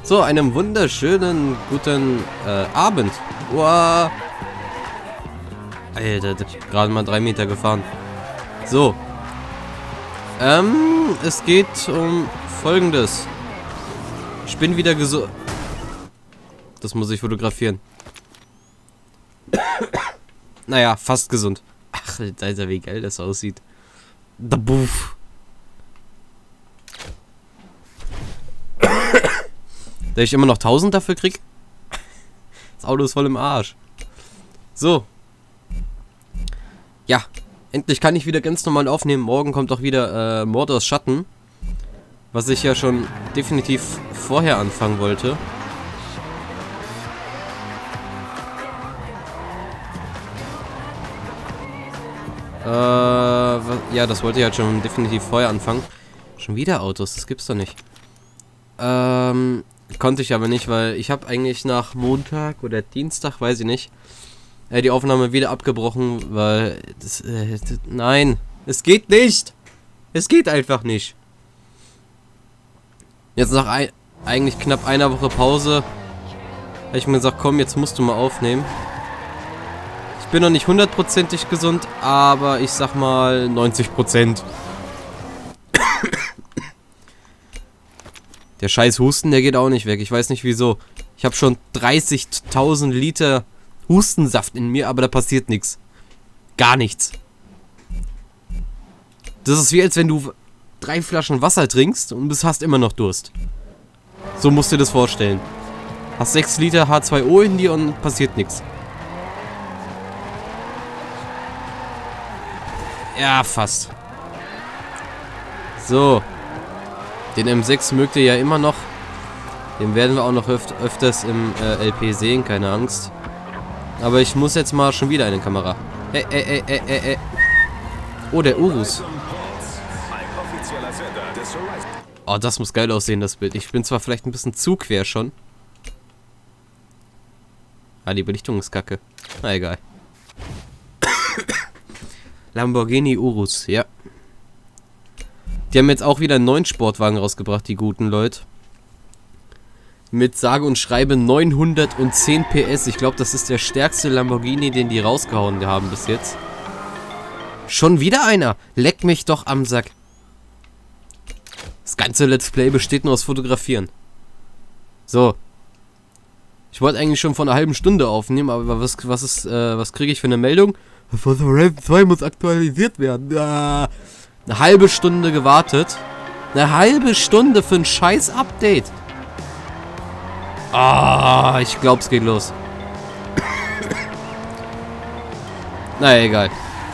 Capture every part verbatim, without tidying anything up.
So, einen wunderschönen guten äh, Abend. Wow. Alter, gerade mal drei Meter gefahren. So. Ähm, es geht um Folgendes. Ich bin wieder gesund. Das muss ich fotografieren. Naja, fast gesund. Ach, Alter, wie geil das aussieht. Da buff. Da ich immer noch tausend dafür krieg. Das Auto ist voll im Arsch. So. Ja. Endlich kann ich wieder ganz normal aufnehmen. Morgen kommt auch wieder äh, Mord aus Schatten. Was ich ja schon definitiv vorher anfangen wollte. Äh, ja, das wollte ich halt schon definitiv vorher anfangen. Schon wieder Autos, das gibt's doch nicht. Ähm, konnte ich aber nicht, weil ich habe eigentlich nach Montag oder Dienstag, weiß ich nicht, äh, die Aufnahme wieder abgebrochen, weil das, äh, das, nein, es geht nicht. Es geht einfach nicht. Jetzt nach ein, eigentlich knapp einer Woche Pause habe ich mir gesagt, komm, jetzt musst du mal aufnehmen. Ich bin noch nicht hundertprozentig gesund, aber ich sag mal neunzig Prozent. Der scheiß Husten, der geht auch nicht weg. Ich weiß nicht wieso. Ich habe schon dreißigtausend Liter Hustensaft in mir, aber da passiert nichts. Gar nichts. Das ist wie als wenn du drei Flaschen Wasser trinkst und bist, hast immer noch Durst. So musst du dir das vorstellen. Hast sechs Liter H zwei O in dir und passiert nichts. Ja, fast. So. Den M sechs mögt ihr ja immer noch. Den werden wir auch noch öf öfters im äh, L P sehen, keine Angst. Aber ich muss jetzt mal schon wieder eine Kamera. Ey, ey, ey, ey, ey, ey. Oh, der Urus. Oh, das muss geil aussehen, das Bild. Ich bin zwar vielleicht ein bisschen zu quer schon. Ah, die Belichtung ist kacke. Na, egal. Lamborghini Urus, ja. Die haben jetzt auch wieder einen neuen Sportwagen rausgebracht, die guten Leute. Mit sage und schreibe neunhundertzehn P S. Ich glaube, das ist der stärkste Lamborghini, den die rausgehauen haben bis jetzt. Schon wieder einer. Leck mich doch am Sack. Das ganze Let's Play besteht nur aus Fotografieren. So. Ich wollte eigentlich schon vor einer halben Stunde aufnehmen, aber was, was ist, äh, was kriege ich für eine Meldung? Forza Horizon zwei muss aktualisiert werden. Ah. Eine halbe Stunde gewartet. Eine halbe Stunde für ein scheiß Update. Ah, ich glaube, es geht los. Naja, egal.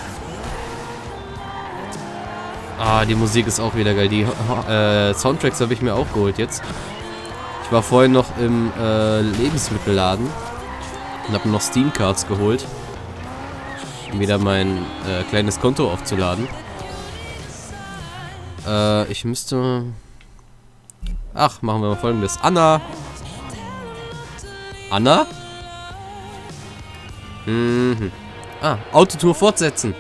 Ah, die Musik ist auch wieder geil. Die äh, Soundtracks habe ich mir auch geholt jetzt. Ich war vorhin noch im äh, Lebensmittelladen und habe noch Steam Cards geholt, um wieder mein äh, kleines Konto aufzuladen. Äh, ich müsste... Ach, machen wir mal Folgendes. Anna! Anna? Mhm. Ah, Autotour fortsetzen.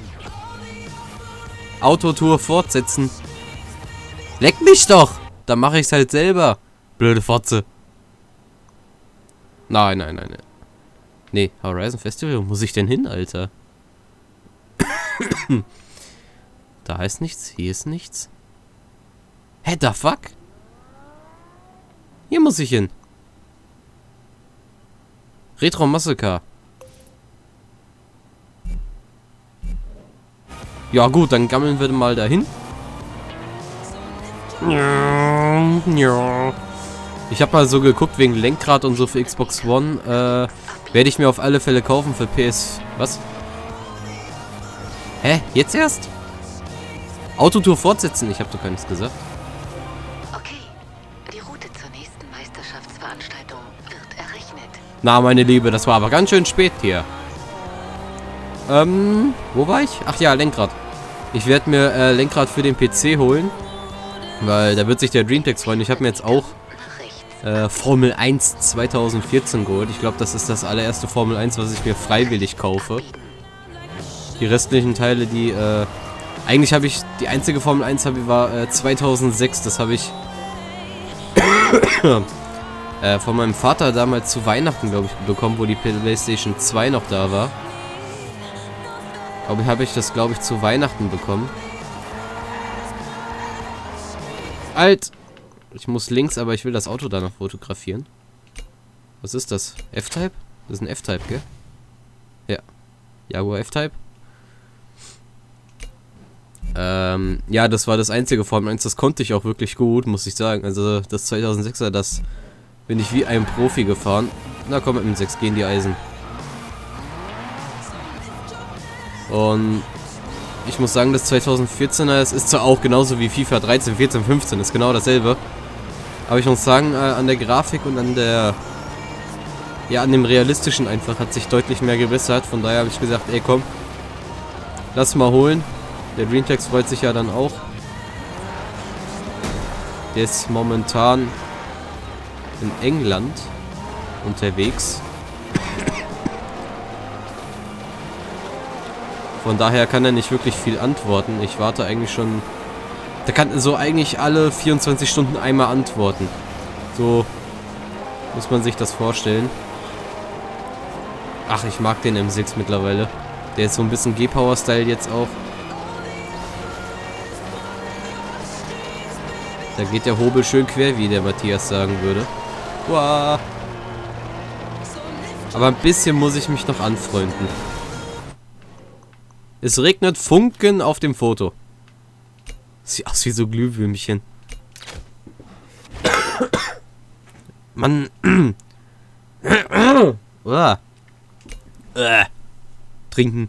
Autotour fortsetzen. Leck mich doch! Dann mache ich es halt selber. Blöde Fotze. Nein, nein, nein, nein. Nee, Horizon Festival, wo muss ich denn hin, Alter? Da ist nichts, hier ist nichts. Hä, the fuck? Hier muss ich hin. Retro Muscle Car. Ja gut, dann gammeln wir mal dahin. Ich habe mal so geguckt wegen Lenkrad und so für Xbox One. Äh, werde ich mir auf alle Fälle kaufen für P S... Was? Hä? Jetzt erst? Autotour fortsetzen? Ich habe doch gar nichts gesagt. Okay, die Route zur nächsten Meisterschaftsveranstaltung wird errechnet. Na, meine Liebe, das war aber ganz schön spät hier. Ähm, wo war ich? Ach ja, Lenkrad. Ich werde mir äh, Lenkrad für den P C holen. Weil da wird sich der Dreamtex freuen. Ich habe mir jetzt auch äh, Formel eins zwanzig vierzehn geholt. Ich glaube, das ist das allererste Formel eins, was ich mir freiwillig kaufe. Die restlichen Teile, die... Äh, eigentlich habe ich... Die einzige Formel eins habe, war äh, zweitausendsechs. Das habe ich... Äh, von meinem Vater damals zu Weihnachten, glaube ich, bekommen, wo die PlayStation zwei noch da war. Aber habe ich das, glaube ich, zu Weihnachten bekommen. Alt! Ich muss links, aber ich will das Auto da noch fotografieren. Was ist das? F-Type? Das ist ein F-Type, gell? Ja. Jaguar F-Type. Ähm, ja, das war das einzige Formel eins. Das konnte ich auch wirklich gut, muss ich sagen. Also das zweitausendsechser, das bin ich wie ein Profi gefahren. Na komm, mit dem sechs gehen die Eisen. Und ich muss sagen, das zweitausendvierzehner, es ist zwar auch genauso wie FIFA dreizehn, vierzehn, fünfzehn, ist genau dasselbe. Aber ich muss sagen, äh, an der Grafik und an der, ja, an dem Realistischen einfach hat sich deutlich mehr gebessert. Von daher habe ich gesagt, ey komm, lass mal holen. Der Dreamtex freut sich ja dann auch. Der ist momentan in England unterwegs. Von daher kann er nicht wirklich viel antworten. Ich warte eigentlich schon... Der kann so eigentlich alle vierundzwanzig Stunden einmal antworten. So muss man sich das vorstellen. Ach, ich mag den M sechs mittlerweile. Der ist so ein bisschen G-Power-Style jetzt auch. Da geht der Hobel schön quer, wie der Matthias sagen würde. Uah. Aber ein bisschen muss ich mich noch anfreunden. Es regnet Funken auf dem Foto. Sieht aus wie so Glühwürmchen. Mann. Uah. Uah. Trinken.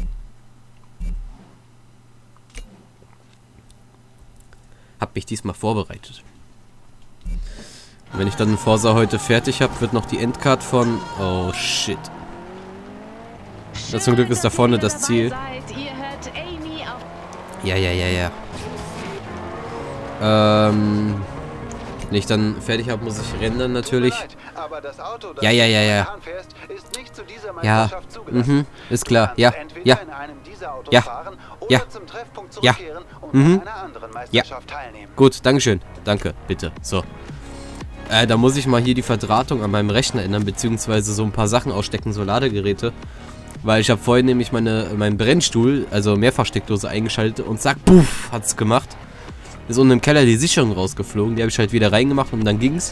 Hab mich diesmal vorbereitet. Und wenn ich dann Forza heute fertig habe, wird noch die Endcard von... Oh, shit. Ja, zum Glück ist da vorne das Ziel. Ja, ja, ja, ja. Ähm... Wenn ich dann fertig habe, muss ich rendern natürlich. Ja, ja, ja, ja. Ja, mhm, ist klar. Ja, ja. Ja, ja. Ja, mhm. Ja. Gut, dankeschön. Danke, bitte. So. Äh, da muss ich mal hier die Verdrahtung an meinem Rechner ändern, beziehungsweise so ein paar Sachen ausstecken, so Ladegeräte. Weil ich habe vorhin nämlich meine, meinen Brennstuhl, also Mehrfachsteckdose eingeschaltet und zack, puff, hat's gemacht. Ist unten im Keller die Sicherung rausgeflogen, die habe ich halt wieder reingemacht und dann ging's.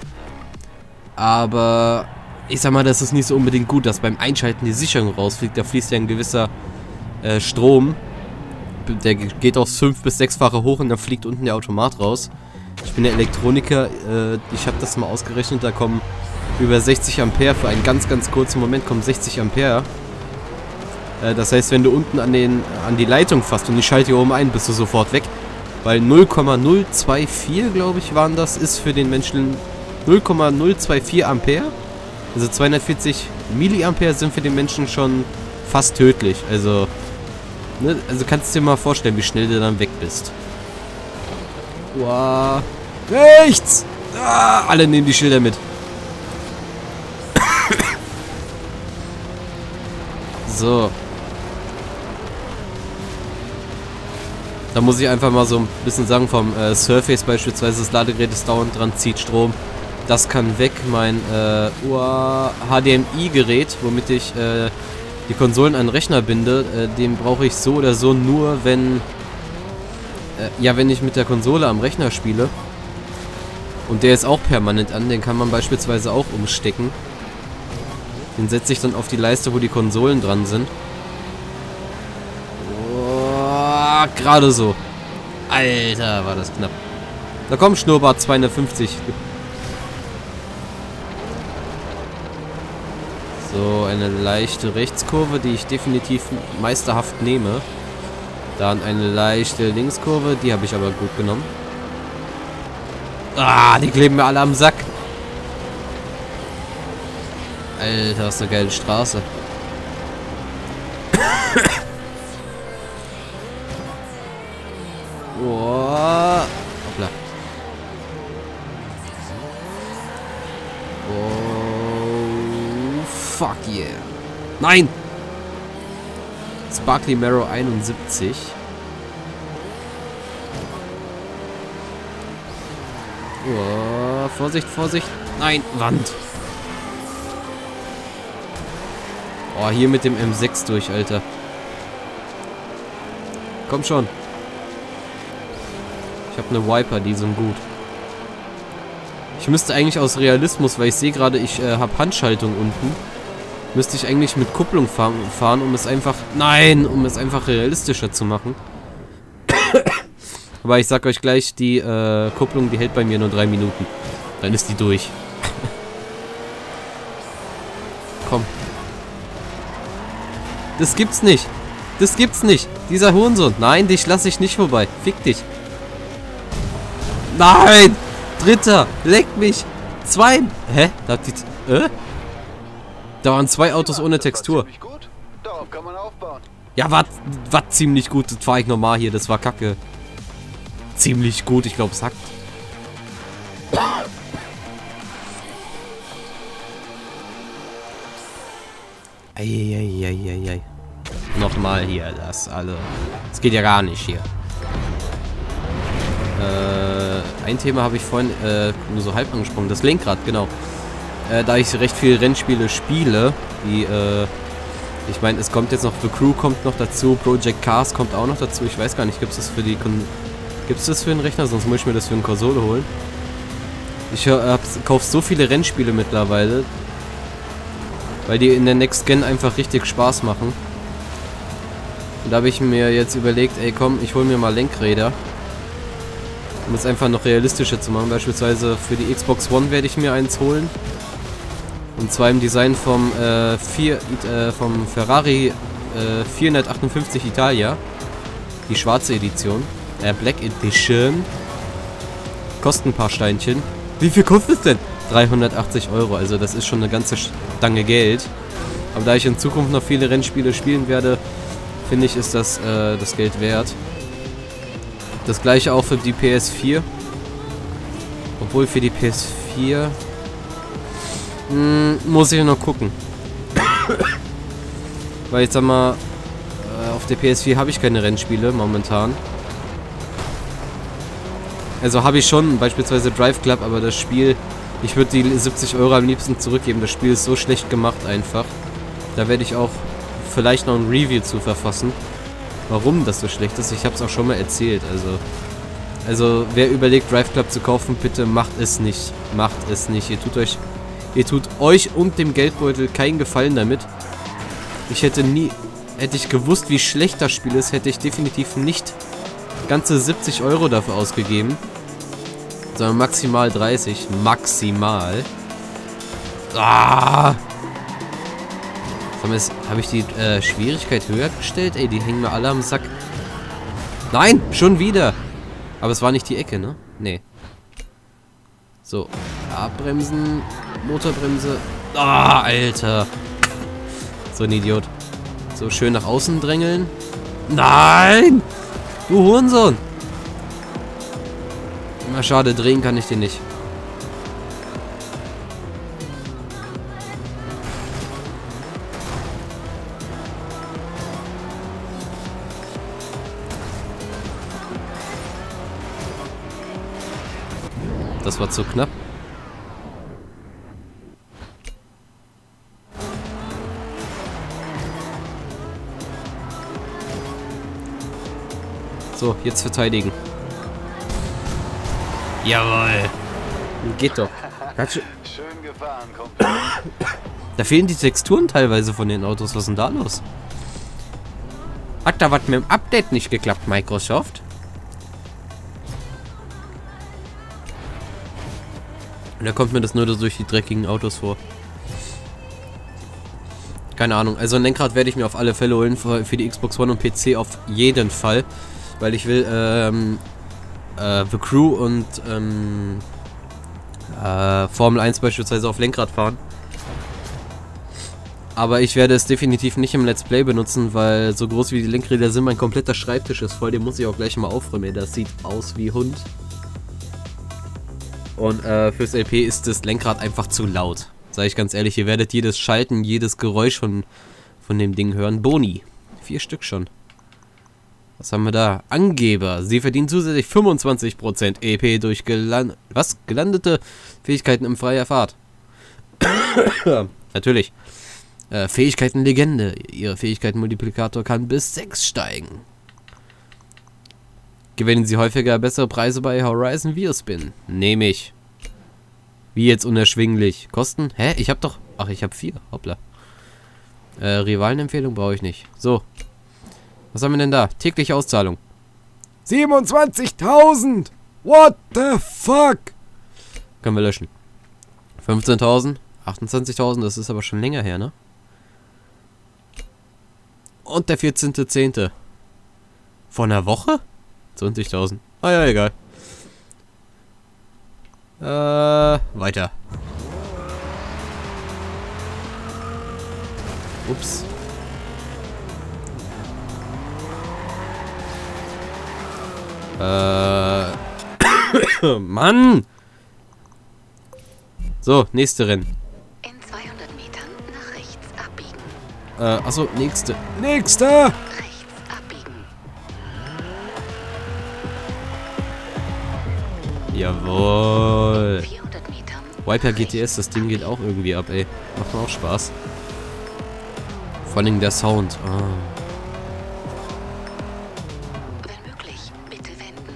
Aber ich sag mal, das ist nicht so unbedingt gut, dass beim Einschalten die Sicherung rausfliegt. Da fließt ja ein gewisser äh, Strom. Der geht aufs fünf- bis sechsfache hoch und dann fliegt unten der Automat raus. Ich bin der Elektroniker, äh, ich habe das mal ausgerechnet, da kommen über sechzig Ampere, für einen ganz, ganz kurzen Moment kommen sechzig Ampere. Äh, das heißt, wenn du unten an, den, an die Leitung fasst und ich schalte hier oben ein, bist du sofort weg. Weil null Komma null zwei vier, glaube ich, waren das, ist für den Menschen null Komma null zwei vier Ampere. Also zweihundertvierzig Milliampere sind für den Menschen schon fast tödlich. Also, ne, also kannst du dir mal vorstellen, wie schnell du dann weg bist. Wow. Rechts! Ah, alle nehmen die Schilder mit. So. Da muss ich einfach mal so ein bisschen sagen, vom äh, Surface beispielsweise, das Ladegerät ist dauernd dran, zieht Strom. Das kann weg. Mein äh, H D M I-Gerät, womit ich äh, die Konsolen an den Rechner binde, äh, den brauche ich so oder so nur, wenn äh, ja, wenn ich mit der Konsole am Rechner spiele. Und der ist auch permanent an, den kann man beispielsweise auch umstecken. Den setze ich dann auf die Leiste, wo die Konsolen dran sind. Gerade so. Alter, war das knapp. Da kommt Schnurrbart zweihundertfünfzig. So, eine leichte Rechtskurve, die ich definitiv meisterhaft nehme. Dann eine leichte Linkskurve, die habe ich aber gut genommen. Ah, die kleben mir alle am Sack. Alter, was eine geile Straße. Oh, hoppla. Oh, fuck yeah. Nein! Sparkly Marrow einundsiebzig. Oh, Vorsicht, Vorsicht. Nein, Wand. Oh, hier mit dem M sechs durch, Alter. Komm schon. Ich habe eine Viper, die sind gut. Ich müsste eigentlich aus Realismus, weil ich sehe gerade, ich äh, habe Handschaltung unten. Müsste ich eigentlich mit Kupplung fahren, fahren, um es einfach... Nein! Um es einfach realistischer zu machen. Aber ich sag euch gleich, die äh, Kupplung, die hält bei mir nur drei Minuten. Dann ist die durch. Komm. Das gibt's nicht. Das gibt's nicht. Dieser Hurensohn. Nein, dich lasse ich nicht vorbei. Fick dich. Nein! Dritter! Leck mich! Zwei! Hä? Da hat die... Äh? Da waren zwei Autos ohne Textur. Ja, war, war ziemlich gut. Das fahre ich normal hier. Das war kacke. Ziemlich gut. Ich glaube, es hackt. Eieieiei. Nochmal hier. Das alle. Das geht ja gar nicht hier. Äh, ein Thema habe ich vorhin äh, nur so halb angesprochen. Das Lenkrad, genau. Äh, da ich recht viele Rennspiele spiele, die, äh, ich meine, es kommt jetzt noch, The Crew kommt noch dazu, Project Cars kommt auch noch dazu. Ich weiß gar nicht, gibt es das für die, gibt es das für den Rechner? Sonst muss ich mir das für eine Konsole holen. Ich äh, kaufe so viele Rennspiele mittlerweile, weil die in der Next Gen einfach richtig Spaß machen. Und da habe ich mir jetzt überlegt, ey komm, ich hole mir mal Lenkräder. Um es einfach noch realistischer zu machen. Beispielsweise für die Xbox One werde ich mir eins holen. Und zwar im Design vom, äh, vier, äh, vom Ferrari äh, vierhundertachtundfünfzig Italia. Die schwarze Edition. Äh, Black Edition. Kostet ein paar Steinchen. Wie viel kostet es denn? dreihundertachtzig Euro. Also das ist schon eine ganze Stange Geld. Aber da ich in Zukunft noch viele Rennspiele spielen werde, finde ich, ist das äh, das Geld wert. Das gleiche auch für die P S vier. Obwohl für die P S vier... Mh, muss ich noch gucken. Weil ich sag mal, äh, auf der P S vier habe ich keine Rennspiele momentan. Also habe ich schon, beispielsweise Drive Club, aber das Spiel... Ich würde die siebzig Euro am liebsten zurückgeben. Das Spiel ist so schlecht gemacht einfach. Da werde ich auch vielleicht noch ein Review zu verfassen. Warum das so schlecht ist, ich habe es auch schon mal erzählt, also also wer überlegt Drive Club zu kaufen, bitte macht es nicht, macht es nicht, ihr tut euch ihr tut euch und dem Geldbeutel keinen Gefallen damit. Ich hätte nie, hätte ich gewusst, wie schlecht das Spiel ist, hätte ich definitiv nicht ganze siebzig Euro dafür ausgegeben, sondern maximal dreißig, maximal. Ah! Habe ich die äh, Schwierigkeit höher gestellt? Ey, die hängen mir alle am Sack. Nein, schon wieder. Aber es war nicht die Ecke, ne? Nee. So, abbremsen, Motorbremse. Ah, Alter. So ein Idiot. So, schön nach außen drängeln. Nein! Du Hurensohn! Na, schade, drehen kann ich den nicht. Das war zu knapp. So, jetzt verteidigen. Jawohl. Geht doch. Schön gefahren, Kumpel. Da fehlen die Texturen teilweise von den Autos. Was ist denn da los? Hat da was mit dem Update nicht geklappt, Microsoft? Und da kommt mir das nur durch die dreckigen Autos vor. Keine Ahnung. Also ein Lenkrad werde ich mir auf alle Fälle holen. Für, für die Xbox One und P C auf jeden Fall. Weil ich will ähm, äh, The Crew und ähm, äh, Formel eins beispielsweise auf Lenkrad fahren. Aber ich werde es definitiv nicht im Let's Play benutzen, weil so groß wie die Lenkräder sind, mein kompletter Schreibtisch ist voll. Den muss ich auch gleich mal aufräumen. Das sieht aus wie Hund. Und äh, fürs L P ist das Lenkrad einfach zu laut. Sag ich ganz ehrlich, ihr werdet jedes Schalten, jedes Geräusch von, von dem Ding hören. Boni. Vier Stück schon. Was haben wir da? Angeber. Sie verdienen zusätzlich fünfundzwanzig Prozent E P durch geland was? gelandete Fähigkeiten im freier Fahrt. Natürlich. Äh, Fähigkeiten Legende. Ihre Fähigkeiten-Multiplikator kann bis sechs steigen. Gewinnen Sie häufiger bessere Preise bei Horizon Veospin? Nehme ich. Wie jetzt unerschwinglich? Kosten? Hä? Ich hab doch... Ach, ich hab vier. Hoppla. Äh, Rivalenempfehlung brauche ich nicht. So. Was haben wir denn da? Tägliche Auszahlung. siebenundzwanzigtausend! What the fuck? Können wir löschen. fünfzehntausend? achtundzwanzigtausend, das ist aber schon länger her, ne? Und der vierzehnter zehnte Von einer Woche? zwanzigtausend. Ah ja, egal. Äh, weiter. Ups. Äh. Mann! So, nächste Rennen. In zweihundert Metern nach rechts abbiegen. Äh, achso, nächste. Nächste! Rechts abbiegen. Jawohl. vierhundert Metern. Viper G T S, das Ding geht auch irgendwie ab, ey. Macht mir auch Spaß. Vor allem der Sound. Ah. Wenn möglich, bitte wenden.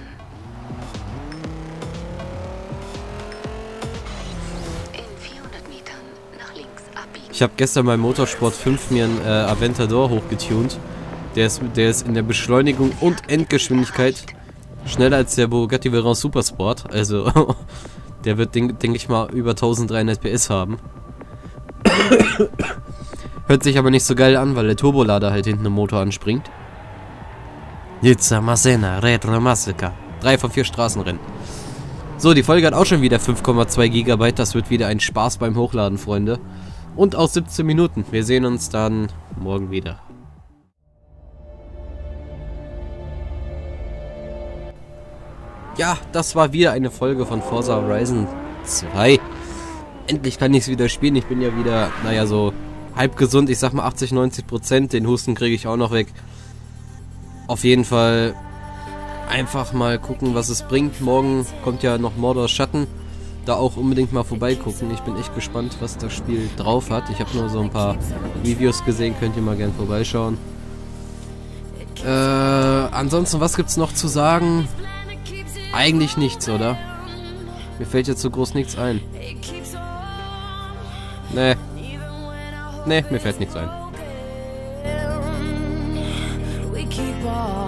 In vierhundert Metern nach links abbiegen. Ich habe gestern beim Motorsport fünf mir einen äh, Aventador hochgetunt. Der ist, der ist in der Beschleunigung und Endgeschwindigkeit schneller als der Bugatti Veyron Supersport. Also, der wird, denke denk ich mal, über dreizehnhundert P S haben. Hört sich aber nicht so geil an, weil der Turbolader halt hinten im Motor anspringt. Nizza Masena, Retro Massacre. Drei von vier Straßenrennen. So, die Folge hat auch schon wieder fünf Komma zwei Gigabyte. Das wird wieder ein Spaß beim Hochladen, Freunde. Und aus siebzehn Minuten. Wir sehen uns dann morgen wieder. Ja, das war wieder eine Folge von Forza Horizon zwei. Endlich kann ich es wieder spielen. Ich bin ja wieder, naja, so halb gesund. Ich sag mal achtzig, neunzig Prozent. Den Husten kriege ich auch noch weg. Auf jeden Fall einfach mal gucken, was es bringt. Morgen kommt ja noch Mordors Schatten. Da auch unbedingt mal vorbeigucken. Ich bin echt gespannt, was das Spiel drauf hat. Ich habe nur so ein paar Reviews gesehen. Könnt ihr mal gern vorbeischauen. Äh, ansonsten, was gibt's noch zu sagen? Eigentlich nichts, oder? Mir fällt jetzt so groß nichts ein. Nee. Nee, mir fällt nichts ein.